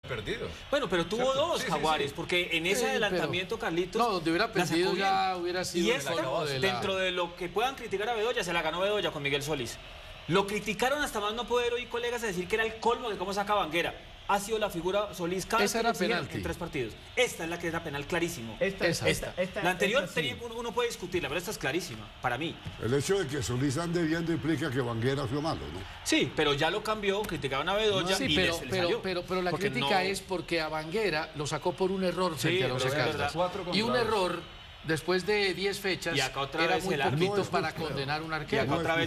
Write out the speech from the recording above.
perdido. Bueno, pero tuvo ¿Cierto? dos Jaguares, porque en ese adelantamiento, Carlitos... No, donde hubiera la perdido sacó ya bien. hubiera sido... Y esta, dentro de lo que puedan criticar a Bedoya, se la ganó Bedoya con Miguel Solís. Lo criticaron hasta más no poder hoy colegas a decir que era el colmo de cómo saca Vanguera. Ha sido la figura Solís cada vez Esa que era le exigieron penalti. en 3 partidos. Esta es la que era penal clarísimo. Esta. La anterior sí. uno puede discutirla, pero esta es clarísima, para mí. El hecho de que Solís ande viendo implica que Vanguera fue malo, ¿no? Sí, pero ya lo cambió, criticaban a Bedoya Sí, y le salió. pero la Porque crítica no- es porque a Vanguera lo sacó por un error frente a pero los es Caldas. verdad. 4 Y un contra 2. error, después de 10 fechas, Y acá otra era vez muy el árbitro. poquito No es para justo. condenar a un Y arquero. acá otra vez